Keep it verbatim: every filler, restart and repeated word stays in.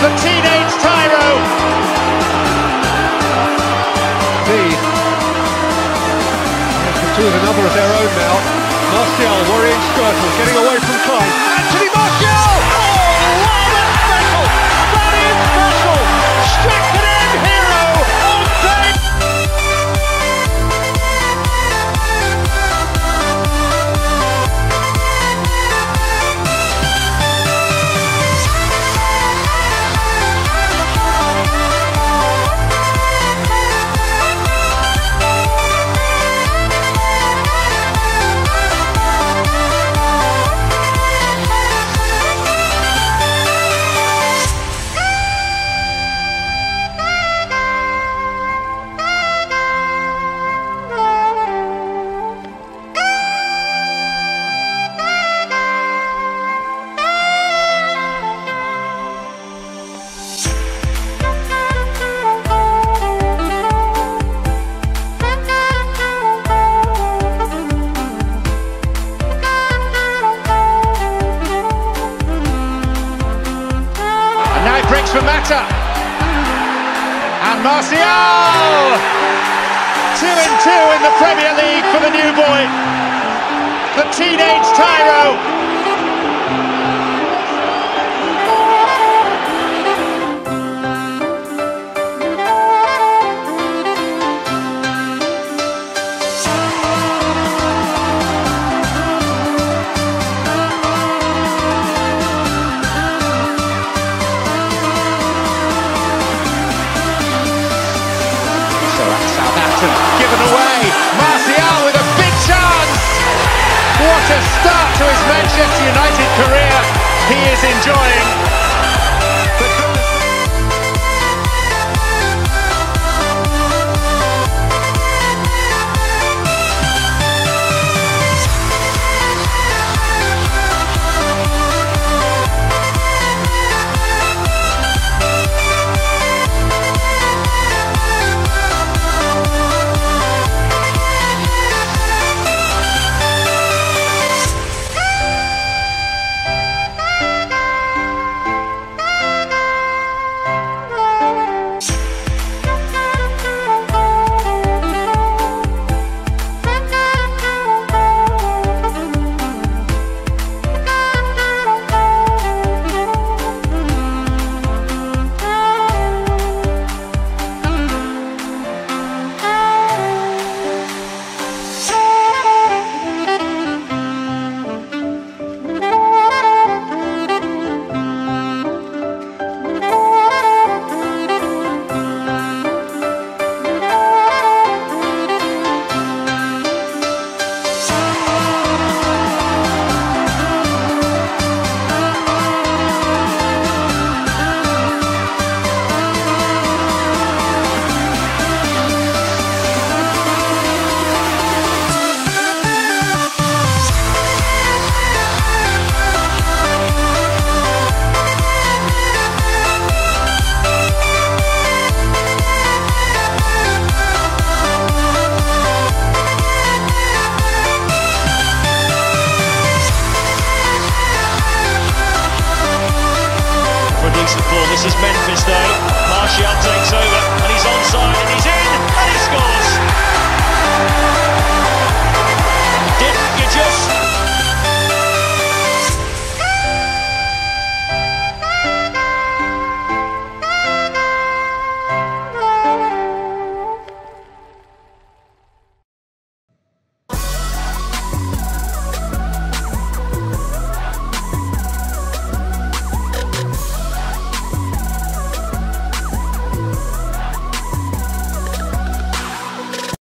the teenage Tyro. Indeed. The two of another of their own now. Martial worrying Skrtel, getting away from Klein. Anthony Martial! Oh, wow, that's special! That is special! Stricken hero on day! Now it breaks for Mata. And Martial! Two and two in the Premier League for the new boy. The teenage Tyro. Given away, Martial with a big chance. What a start to his Manchester United career he is enjoying.